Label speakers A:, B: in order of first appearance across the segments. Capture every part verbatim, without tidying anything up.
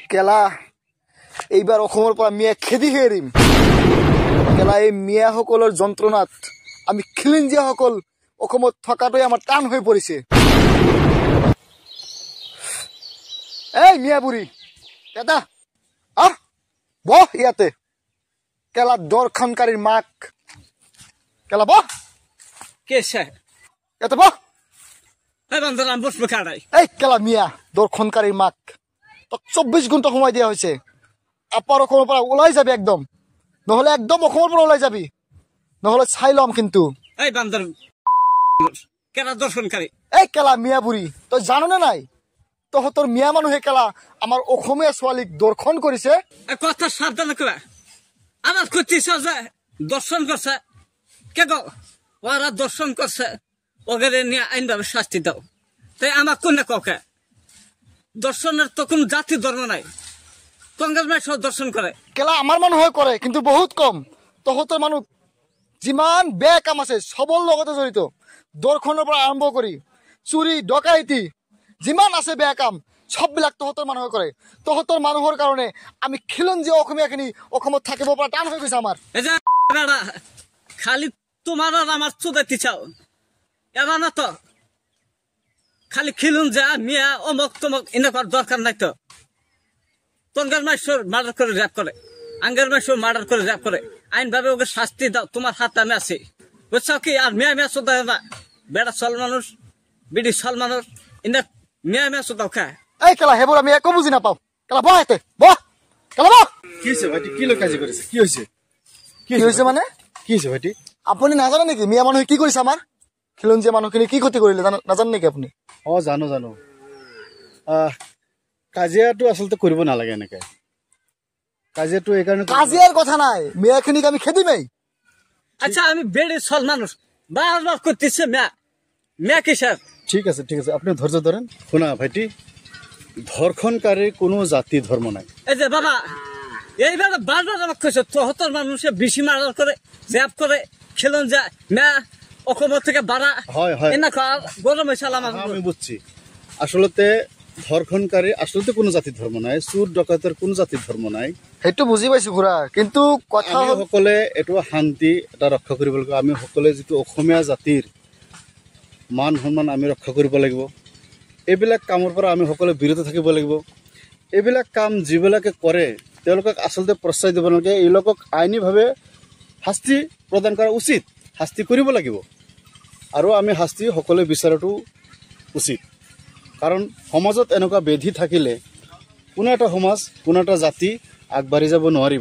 A: কেলা এইবাৰ অসমৰ পৰা মিয়া খেদি হেৰিম কেলা এই মিয়াসকলৰ যন্ত্ৰণাত আমি খিলঞ্জীয়াসকল অসমত থকাটোই আমাৰ টান হৈ পৰিছে এই মিয়া বুঢ়ী এটা আহ বহ ইয়াতে কেলা দৰ্শনকাৰীৰ মাক কেলা বহ
B: কেছে
A: ইয়াতে বহ
B: এই বান্দরাম বসবে কাড়াই
A: এই কেলা মিয়া দৰ্শনকাৰীৰ মাক তোক চৌব্বিশ ঘণ্টা সময় দিয়া হৈছে আপাৰ অসমৰ পৰা ওলাই যাবি একদম নহলে একদম অসমৰ পৰা ওলাই যাবি নহলে চাই লম কিন্তু
B: এই বান্দর কেরা দর্শনকারী
A: এই কেলা মিয়া বুঢ়ী তই জানো নে নাই তহঁতৰ মিয়া মানুহে কেলা আমাৰ অসমীয়া ছোৱালীক দৰ্শন কৰিছে
B: এই কথা সাবধান করা আমার কইতিছ যে দর্শন করছে কে গো ওরা দর্শন করছে ওগরে নিয়ে আইনভাবে শাস্তি দাও তাই আমার কোন কাউকে দর্শনের তো কোন জাতি ধর্ম নাই কংগ্রেস মাই সব দর্শন করে
A: কেলা আমাৰ মানুহে কৰে কিন্তু বহুত কম তহঁতৰ মানুহ যিমান বেয়া কাম আছে সবৰ লগতে জড়িত দৰ্শনৰ পৰা আৰম্ভ কৰি চুৰি ডকাইতি যিমান আছে বেয়া কাম সববিলাক তহঁতৰ মানুহে কৰে তহঁতৰ মানুহৰ কাৰণে আমি খিলঞ্জীয়া অসমীয়াখিনি অসমত থাকিব পৰা টান হৈ গৈছে আমাৰ
B: এই যে বেড়া খালি তোমার আর আমার চুদাইতে চাও এবার না তো খালি খিলুন যা মিয়া অমক তমক এনে করার দরকার নাই তো তনগার মাইশোর মার্ডার করে র্যাপ করে আঙ্গার মাইশোর মার্ডার করে র্যাপ করে আইন ভাবে ওকে শাস্তি দাও তোমার হাতে আমি আছি বুঝছো কি আর মিয়া মিয়া চুদাই না বেড়া চল মানুষ বিডি চল মানুষ এনে মিয়া মিয়া চুদাও খায়
A: এই কেলা হেবোৰ আমি একো বুজি নাপাওঁ কেলা বহ এতে বহ কেলা বহ
C: কি হৈছে ভাইটি কি লৈ কাজি কৰিছে কি হৈছে
A: কি হৈছে মানে
C: কি হৈছে ভাইটি
A: আপুনি নাজানে নেকি মিয়া মানুহে কি কৰিছে আমাৰ খিলঞ্জীয়া মানুহখিনি কি ক্ষতি কৰিলে নাজানে নেকি আপুনি
C: অ জানো জানো আহ কাজিয়াটো আচলতে কৰিব নালাগে এনেকে কাজিয়াটো এইকাৰণে
A: কাজিয়াৰ কথা নাই মিয়াখিনিক আমি খেদিমেই
B: আচ্ছা আমি বেড়ে চল মানুষ বারবার করতেছে মিয়া মিয়া কিসের
C: ঠিক আছে ঠিক আছে আপনি ধৈর্য ধরেন শোনা ভাইটি ধর্ষণকারীর কোনো জাতি ধর্ম নাই
B: এই যে বাবা এইবারে বারবার আমাকে কইছে তোহতর মানুষে বেশি মার্ডার করে জ্যাপ করে খেলন যায় মিয়া অসমৰ থেকে বাড়া
C: হয় হয়
B: এনেকা গরম হয়েছে আমার
C: আমি বুঝছি আসলতে ধর্ষণকারী আসলতে কোনো জাতি ধর্ম নাই চুর ডকাইতৰ কোনো জাতি ধর্ম নাই
A: সেইটো বুজি পাইছো খুৰা কিন্তু কথা
C: আমি সকলে এইটো শান্তি এটা ৰক্ষা কৰিব লাগিব আমি সকলে যিটো অসমীয়া জাতিৰ মান সন্মান আমি ৰক্ষা কৰিব লাগিব এইবিলাক কামৰ পৰা আমি সকলে বিৰত থাকিব লাগিব এইবিলাক কাম যিবিলাকে কৰে তেওঁলোকক আচলতে প্ৰশ্ৰয় দিব নালাগে এইলোকক আইনীভাৱে শাস্তি প্ৰদান কৰা উচিত শাস্তি কৰিব লাগিব আৰু আমি শাস্তি সকলে বিচাৰাটো উচিত কাৰণ সমাজত এনেকুৱা বেধি থাকিলে কোনো এটা সমাজ কোনো এটা জাতি আগবাঢ়ি যাব নোৱাৰিব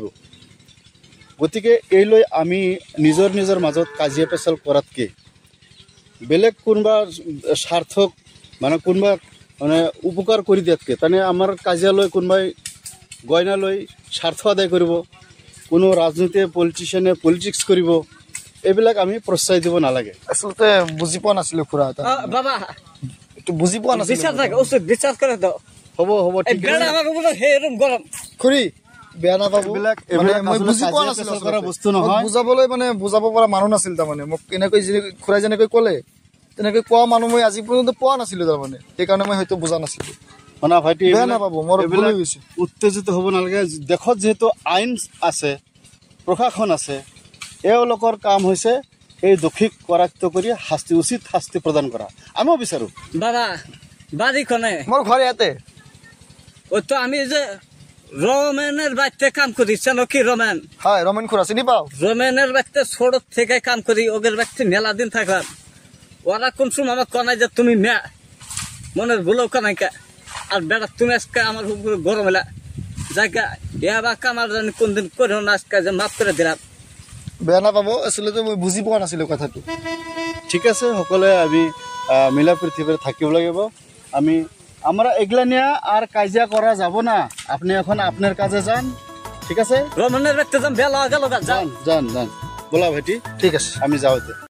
C: গতিকে এই লৈ আমি নিজৰ নিজৰ মাজত কাজিয়া পেচাল কৰাতকৈ বেলেগ কোনোবা স্বাৰ্থক মানে কোনোবা মানে উপকাৰ কৰি দিয়াতকৈ তাৰমানে আমাৰ কাজিয়ালৈ কোনোবাই গইনা লৈ স্বাৰ্থ আদায় কৰিব কোনো ৰাজনীতি পলিটিচিয়ানে পলিটিক্স কৰিব এইবিলাক আমি প্ৰশ্ৰয় দিব নালাগে
A: আচলতে বুজি পোৱা নাছিলো খুৰা এটা
B: বাবা
A: একটু বুজি পোৱা নাছিলো
B: বিচার থাকে ওষুধ বিচার করে দাও
C: হ'ব হ'ব
B: এই
C: ঠিক
B: বেড়া আমার উপরে হেরম গরম
A: খুৰী বেয়া নাপাব
C: এইবিলাক
A: মানে
C: এইবিলাক
A: মই
C: আচলতে
A: বুজি পোৱা
C: কাজিয়া
A: নাছিলো
C: পেচাল কৰা
A: আচলতে।
C: বস্তু
A: মোক
C: নহয়
A: বুজাবলৈ মানে বুজাব পৰা মানুহ নাছিল তাৰমানে মোক এনেকৈ যেনে- খুৰাই যেনেকৈ ক'লে তেনেকৈ কোৱা মানুহ মই আজি পৰ্যন্ত পোৱা নাছিলো তাৰমানে সেইকাৰণে মই হয়তো বুজা নাছিলো
C: শুনা ভাইটি
A: বেয়া
C: এইবিলাক-
A: নাপাব মোৰ ভুল
C: এইবিলাক
A: হৈ গৈছে
C: উত্তেজিত হ'ব নালাগে দেশত যিহেতু আইন আছে প্ৰশাসন আছে এওঁলোকৰ কাম হৈছে এই দোষীক কৰায়ত্ব কৰি শাস্তি উচিত শাস্তি প্ৰদান কৰা আমিও বিচাৰোঁ
B: বাবা বাড়ি কোনে
A: মোৰ ঘৰ ইয়াতে
B: ওই তো আমি যে রমেনের বাড়িতে কাম করি জানো কি রমেন
A: হয় ৰমেন খুৰা চিনি পাওঁ
B: রমেনের বাড়িতে ছোট থেকে কাম করি ওদের বাড়িতে মেলা দিন থাকলাম ওরা কোন সময় আমার কনাই যে তুমি মেয়া মনের ভুলেও কনাই কা আর বেড়া তুমি আজকে আমার উপরে গরম এলা জায়গা এবার কামার জানি কোনদিন করে না আজকে যে মাফ করে দিলাম
A: বেয়া নাপাব আচলতে মই বুজি পোৱা নাছিলো কথাটো
C: ঠিক আছে সকলোৱে আমি আহ, মিলা পৃথিৱীৰে থাকিব লাগিব আমি আমরা এগুলা নিয়ে আর কাজিয়া করা যাব না আপনি এখন আপনার কাজে যান ঠিক আছে
B: রমেনের বাড়িতে যাম বেলা গেল যান
C: যান যান যান বলা ভাইটি
A: ঠিক আছে
C: আমি যাওতে